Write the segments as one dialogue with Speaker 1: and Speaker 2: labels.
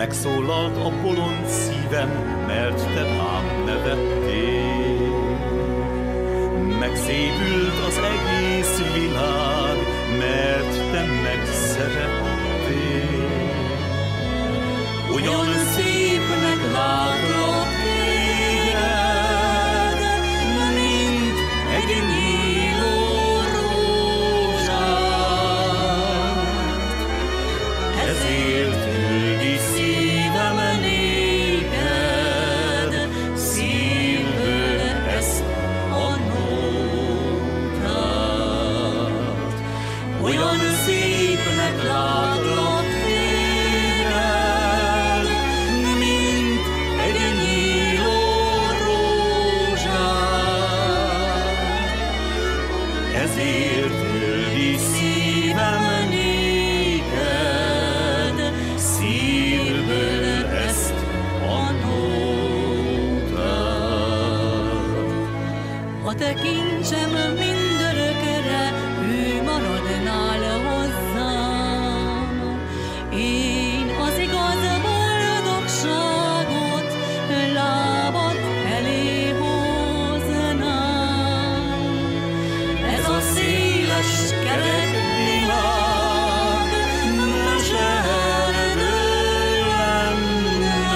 Speaker 1: megszólalt a bolond szívem, mert te rám nevettél. Megszépült az egész világ, mert te megszerettél. Olyan szépnek látlak téged, mint egy nyíló rózsát. Ezért küldi szívem néked, szívből ezt a nótát. Olyan szépnek látlak téged, mint egy nyíló rózsát. Ezért küldi szívem néked, szívből ezt a nótát.
Speaker 2: A te kincsem mindörökre, ő maradnál hozzám. Én az igaz boldogságot lábad elé hoznám. Ez a széles kerek világ meserdő lenne.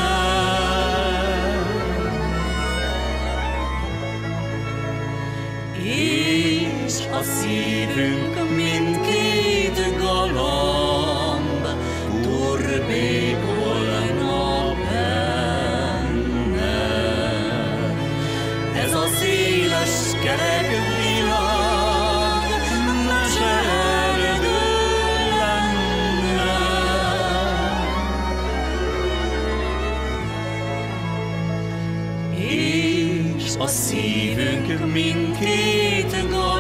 Speaker 1: És a szívünk mindkét galamb turbékolna benne. Ez a széles kerek világ meserdő lenne. És a szívünk mindkét galamb